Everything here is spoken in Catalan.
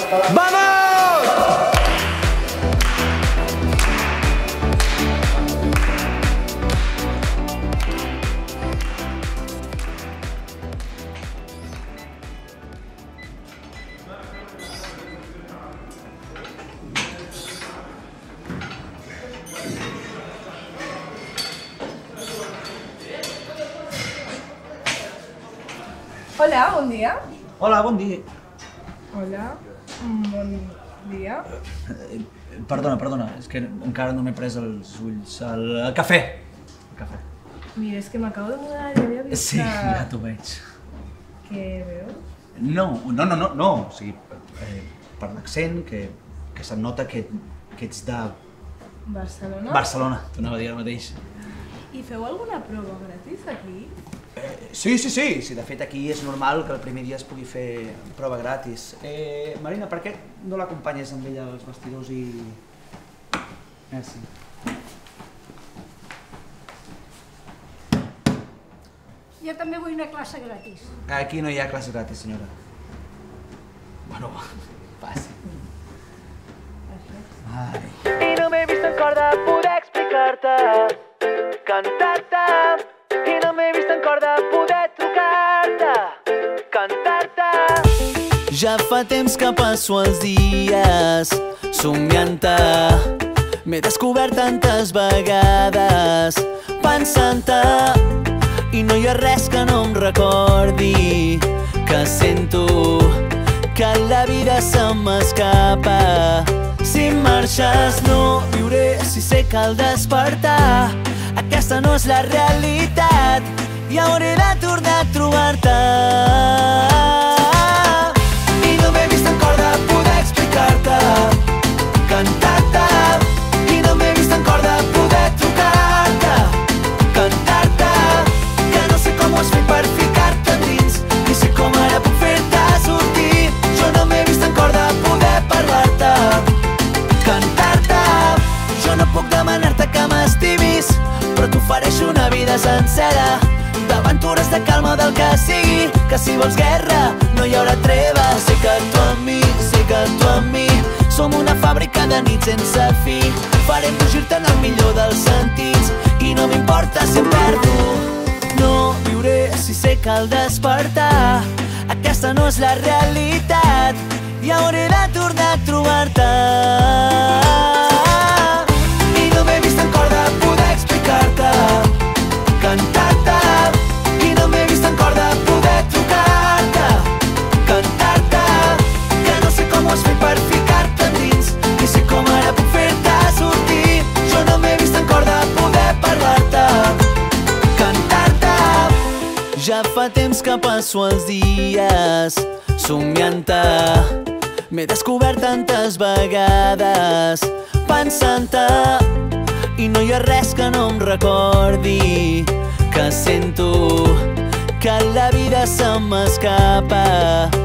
¡Vamos! Hola, bon dia. Hola, bon dia. Hola, bon dia. Perdona, és que encara no m'he pres els ulls. El cafè. Mira, és que m'acabo de mudar i havia vist Sí, ja t'ho veig. que veus? No, o sigui, per l'accent, que se'n nota que ets de Barcelona? Barcelona, t'ho anava a dir ara mateix. I feu alguna prova gratis aquí? Sí, de fet aquí és normal que el primer dia es pugui fer prova gratis. Marina, per què no l'acompanyes amb ella als vestidors i... Merci. Jo també vull una classe gratis. Aquí no hi ha classe gratis, senyora. Bueno, passi. Ai. I no m'he vist en cor de poder explicar-te, cantar-te. I no m'he vist en cor de poder trucar-te, cantar-te. Ja fa temps que passo els dies somiant-te. M'he descobert tantes vegades pensant-te. I no hi ha res que no em recordi que sento que la vida se m'escapa. Si marxes no viuré, si sé que al despertar aquesta no és la realitat i hauré de tornar a trobar-te. I no m'he vist en cor de poder explicar-te, cantar-te. I no m'he vist en cor de poder trucar-te, cantar-te. Que no sé com ho has fet per ficar-te dins, ni sé com ara puc fer-te sortir. Jo no m'he vist en cor de poder parlar-te, cantar-te. Jo no puc demanar-te que m'estimis, però t'ofereixo una vida sencera d'aventures, de calma, del que sigui. Que si vols guerra no hi haurà treva. Sé que tu amb mi som una fàbrica de nit sense fi. Farem fugir-te en el millor dels sentits i no m'importa si em perdo. No viuré si sé que al despertar aquesta no és la realitat i hauré de tornar a trobar-te. I no m'he vist en cor de poder explicar-te, cantar-te. I no m'he vist en cor de poder trucar-te, cantar-te. Que no sé com ho has fet per ficar-te dins, ni sé com ara puc fer-te sortir. Jo no m'he vist en cor de poder parlar-te, cantar-te. Ja fa temps que passo els dies somiant-te. M'he descobert tantes vegades pensant-te. I no hi ha res que no em recordi que sento que la vida se m'escapa.